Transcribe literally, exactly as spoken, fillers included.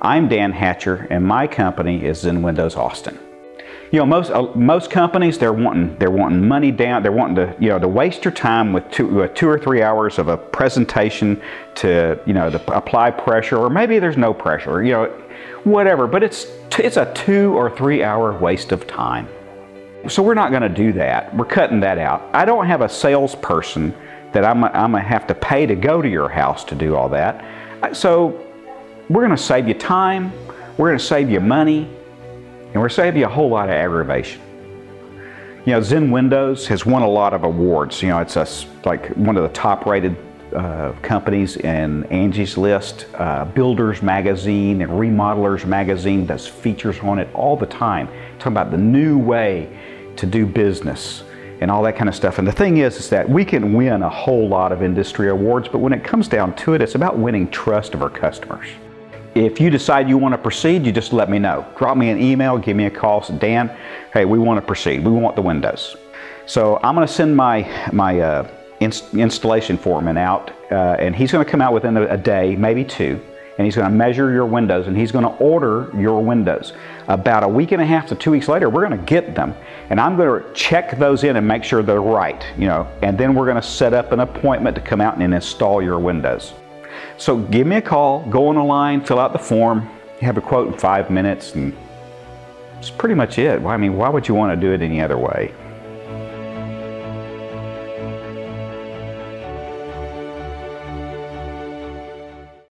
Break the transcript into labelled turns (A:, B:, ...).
A: I'm Dan Hatcher, and my company is Zen Windows Austin. You know, most uh, most companies, they're wanting they're wanting money down. They're wanting to you know to waste your time with two uh, two or three hours of a presentation to you know to apply pressure, or maybe there's no pressure. You know, whatever. But it's it's a two or three hour waste of time. So we're not going to do that. We're cutting that out. I don't have a salesperson that I'm I'm gonna have to pay to go to your house to do all that. So we're going to save you time. We're going to save you money. And we're saving you a whole lot of aggravation. You know, Zen Windows has won a lot of awards. You know, it's a, like one of the top-rated uh, companies in Angie's List. Uh, Builders Magazine and Remodelers Magazine does features on it all the time, talking about the new way to do business and all that kind of stuff. And the thing is, is that we can win a whole lot of industry awards, but when it comes down to it, it's about winning trust of our customers. If you decide you want to proceed, you just let me know. Drop me an email, give me a call, say, Dan, hey, we want to proceed. We want the windows. So I'm going to send my, my uh, inst installation foreman out, uh, and he's going to come out within a, a day, maybe two, and he's going to measure your windows, and he's going to order your windows. About a week and a half to two weeks later, we're going to get them, and I'm going to check those in and make sure they're right, you know, and then we're going to set up an appointment to come out and install your windows. So give me a call, go on the line, fill out the form, you have a quote in five minutes, and that's pretty much it. I mean, why would you want to do it any other way?